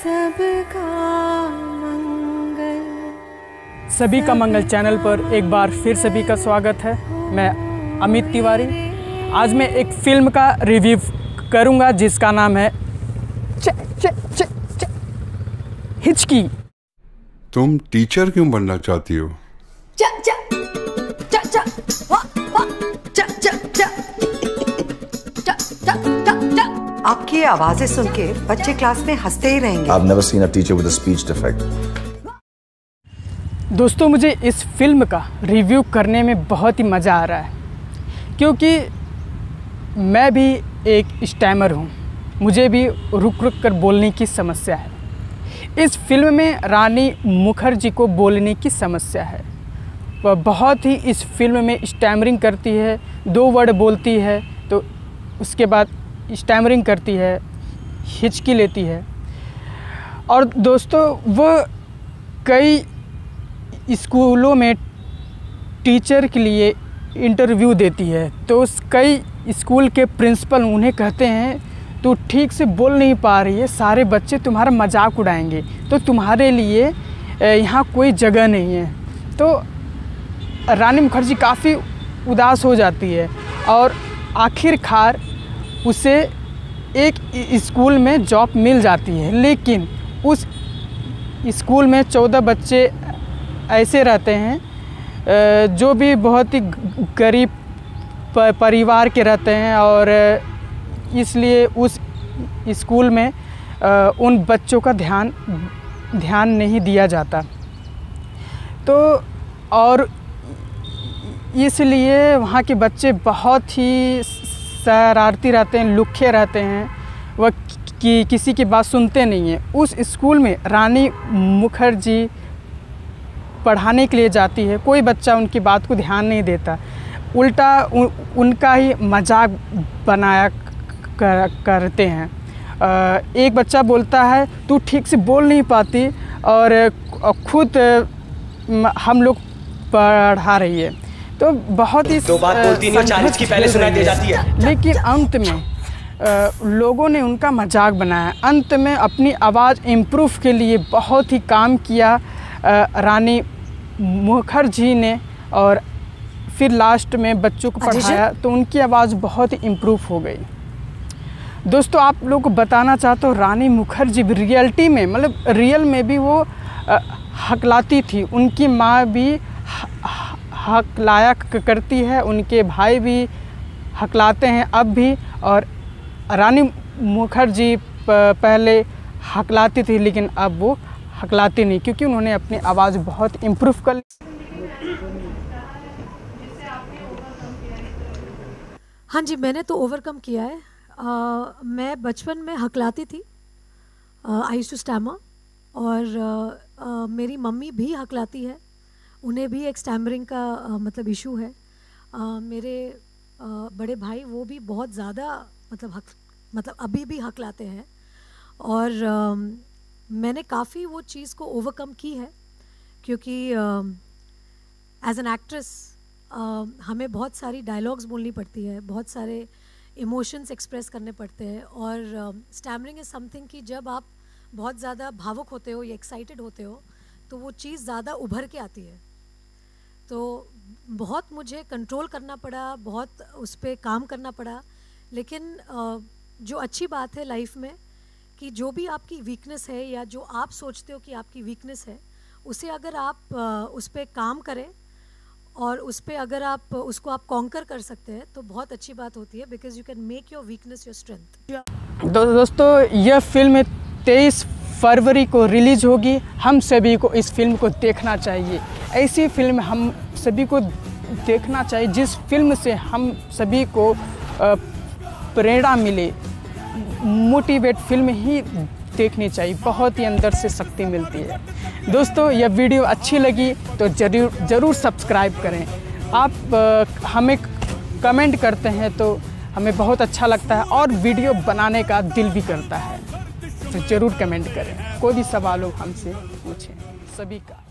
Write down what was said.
सभी का मंगल चैनल पर एक बार फिर सभी का स्वागत है। मैं अमित तिवारी। आज मैं एक फिल्म का रिव्यू करूंगा जिसका नाम है हिचकी। तुम टीचर क्यों बनना चाहती हो? आपकी आवाजें सुन के बच्चे क्लास में हंसते ही रहेंगे। I've never seen a teacher with a speech defect. दोस्तों, मुझे इस फिल्म का रिव्यू करने में बहुत ही मज़ा आ रहा है क्योंकि मैं भी एक स्टैमर हूँ। मुझे भी रुक रुक कर बोलने की समस्या है। इस फिल्म में रानी मुखर्जी को बोलने की समस्या है। वह बहुत ही इस फिल्म में स्टैमरिंग करती है, 2 वर्ड बोलती है तो उसके बाद स्टैमरिंग करती है, हिचकी लेती है। और दोस्तों, वो कई स्कूलों में टीचर के लिए इंटरव्यू देती है तो उस कई स्कूल के प्रिंसिपल उन्हें कहते हैं तू ठीक से बोल नहीं पा रही है, सारे बच्चे तुम्हारा मजाक उड़ाएंगे तो तुम्हारे लिए यहाँ कोई जगह नहीं है। तो रानी मुखर्जी काफ़ी उदास हो जाती है और आखिरकार उसे एक स्कूल में जॉब मिल जाती है। लेकिन उस स्कूल में 14 बच्चे ऐसे रहते हैं जो भी बहुत ही गरीब परिवार के रहते हैं और इसलिए उस स्कूल में उन बच्चों का ध्यान नहीं दिया जाता। तो और इसलिए वहाँ के बच्चे बहुत ही शरारती रहते हैं, लुखे रहते हैं, वह किसी की बात सुनते नहीं हैं। उस स्कूल में रानी मुखर्जी पढ़ाने के लिए जाती है, कोई बच्चा उनकी बात को ध्यान नहीं देता, उल्टा उनका ही मजाक बनाया करते हैं। एक बच्चा बोलता है तू ठीक से बोल नहीं पाती और खुद हम लोग पढ़ा रही है। तो बहुत ही तो बात बोलती नहीं, 40 की पहले सुनाई दे जाती है। लेकिन अंत में लोगों ने उनका मजाक बनाया। अंत में अपनी आवाज़ इम्प्रूव के लिए बहुत ही काम किया रानी मुखर्जी ने और फिर लास्ट में बच्चों को पढ़ाया तो उनकी आवाज़ बहुत ही इम्प्रूव हो गई। दोस्तों, आप लोगों को बताना चाहता हूँ, रानी मुखर्जी भी रियलिटी में मतलब रियल में भी वो हकलाती थी। उनकी माँ भी हकलाया करती है, उनके भाई भी हकलाते हैं अब भी। और रानी मुखर्जी पहले हकलाती थी लेकिन अब वो हकलाती नहीं क्योंकि उन्होंने अपनी आवाज़ बहुत इम्प्रूव कर ली। हाँ जी, मैंने तो ओवरकम किया है। मैं बचपन में हकलाती थी, आई यूज्ड टू स्टैमर, और मेरी मम्मी भी हकलाती है, उन्हें भी एक स्टैमरिंग का मतलब इशू है। मेरे बड़े भाई वो भी बहुत ज़्यादा मतलब अभी भी हकलाते हैं और मैंने काफ़ी वो चीज़ को ओवरकम की है क्योंकि एज एन एक्ट्रेस हमें बहुत सारी डायलॉग्स बोलनी पड़ती है, बहुत सारे इमोशंस एक्सप्रेस करने पड़ते हैं और स्टैमरिंग इज़ समथिंग कि जब आप बहुत ज़्यादा भावुक होते हो या एक्साइटेड होते हो तो वो चीज़ ज़्यादा उभर के आती है। तो बहुत मुझे कंट्रोल करना पड़ा, बहुत उस पर काम करना पड़ा। लेकिन जो अच्छी बात है लाइफ में कि जो भी आपकी वीकनेस है या जो आप सोचते हो कि आपकी वीकनेस है, उसे अगर आप उस पर काम करें और उस पर अगर आप उसको आप कॉन्कर कर सकते हैं तो बहुत अच्छी बात होती है, because you can make your weakness your strength. दोस्तों, यह फिल्म 23 फरवरी को रिलीज़ होगी। हम सभी को इस फिल्म को देखना चाहिए। ऐसी फिल्म हम सभी को देखना चाहिए जिस फिल्म से हम सभी को प्रेरणा मिले। मोटिवेट फिल्म ही देखनी चाहिए, बहुत ही अंदर से शक्ति मिलती है। दोस्तों, यह वीडियो अच्छी लगी तो ज़रूर सब्सक्राइब करें। आप हमें कमेंट करते हैं तो हमें बहुत अच्छा लगता है और वीडियो बनाने का दिल भी करता है। तो ज़रूर कमेंट करें, कोई भी सवाल हो हमसे पूछें। सभी का